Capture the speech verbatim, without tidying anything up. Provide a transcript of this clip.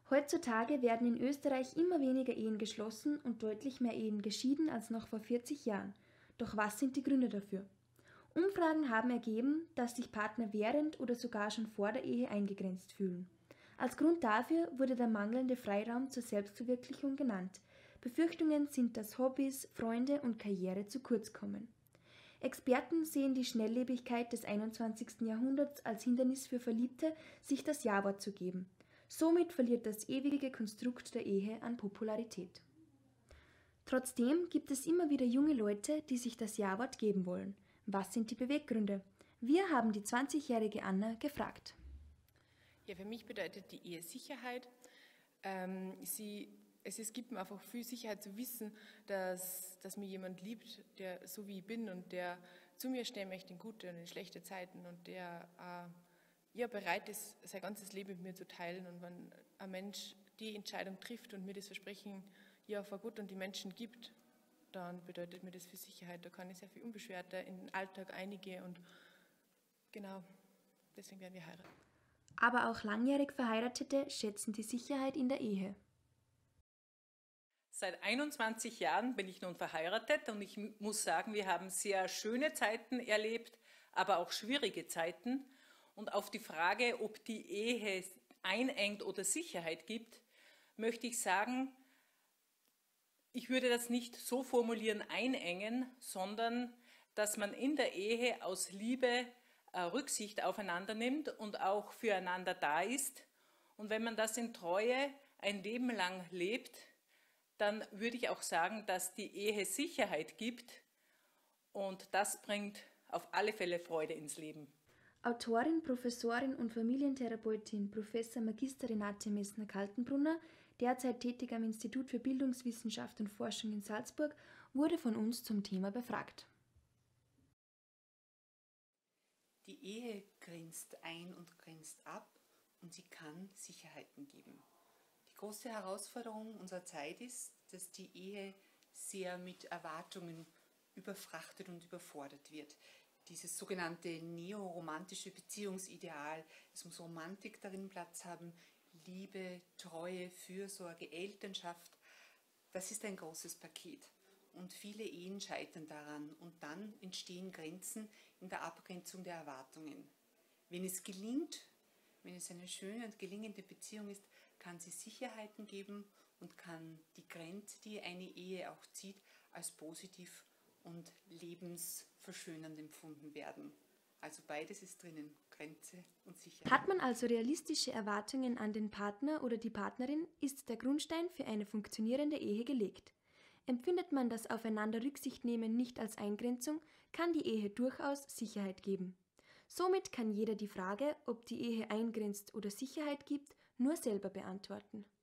Heutzutage werden in Österreich immer weniger Ehen geschlossen und deutlich mehr Ehen geschieden als noch vor vierzig Jahren. Doch was sind die Gründe dafür? Umfragen haben ergeben, dass sich Partner während oder sogar schon vor der Ehe eingegrenzt fühlen. Als Grund dafür wurde der mangelnde Freiraum zur Selbstverwirklichung genannt. Befürchtungen sind, dass Hobbys, Freunde und Karriere zu kurz kommen. Experten sehen die Schnelllebigkeit des einundzwanzigsten Jahrhunderts als Hindernis für Verliebte, sich das Ja-Wort zu geben. Somit verliert das ewige Konstrukt der Ehe an Popularität. Trotzdem gibt es immer wieder junge Leute, die sich das Ja-Wort geben wollen. Was sind die Beweggründe? Wir haben die zwanzigjährige Anna gefragt. Ja, für mich bedeutet die Ehe Sicherheit. Ähm, sie, es, es gibt mir einfach viel Sicherheit zu wissen, dass, dass mir jemand liebt, der so wie ich bin und der zu mir stehen möchte in gute und in schlechte Zeiten und der äh, ja, bereit ist, sein ganzes Leben mit mir zu teilen. Und wenn ein Mensch die Entscheidung trifft und mir das Versprechen ja vor Gott und die Menschen gibt, dann bedeutet mir das viel Sicherheit. Da kann ich sehr viel unbeschwerter in den Alltag einige und genau, deswegen werden wir heiraten. Aber auch langjährig Verheiratete schätzen die Sicherheit in der Ehe. Seit einundzwanzig Jahren bin ich nun verheiratet und ich muss sagen, wir haben sehr schöne Zeiten erlebt, aber auch schwierige Zeiten. Und auf die Frage, ob die Ehe einengt oder Sicherheit gibt, möchte ich sagen, ich würde das nicht so formulieren, einengen, sondern dass man in der Ehe aus Liebe äh, Rücksicht aufeinander nimmt und auch füreinander da ist. Und wenn man das in Treue ein Leben lang lebt, dann würde ich auch sagen, dass die Ehe Sicherheit gibt und das bringt auf alle Fälle Freude ins Leben. Autorin, Professorin und Familientherapeutin Professor Magister Renate Messner-Kaltenbrunner, derzeit tätig am Institut für Bildungswissenschaft und Forschung in Salzburg, wurde von uns zum Thema befragt. Die Ehe grenzt ein und grenzt ab und sie kann Sicherheiten geben. Die große Herausforderung unserer Zeit ist, dass die Ehe sehr mit Erwartungen überfrachtet und überfordert wird. Dieses sogenannte neoromantische Beziehungsideal, es muss Romantik darin Platz haben, Liebe, Treue, Fürsorge, Elternschaft, das ist ein großes Paket. Und viele Ehen scheitern daran und dann entstehen Grenzen in der Abgrenzung der Erwartungen. Wenn es gelingt, wenn es eine schöne und gelingende Beziehung ist, kann sie Sicherheiten geben und kann die Grenze, die eine Ehe auch zieht, als positiv und lebensverschönernd empfunden werden. Also beides ist drinnen, Grenze und Sicherheit. Hat man also realistische Erwartungen an den Partner oder die Partnerin, ist der Grundstein für eine funktionierende Ehe gelegt. Empfindet man das Aufeinander Rücksicht nehmen nicht als Eingrenzung, kann die Ehe durchaus Sicherheit geben. Somit kann jeder die Frage, ob die Ehe eingrenzt oder Sicherheit gibt, nur selber beantworten.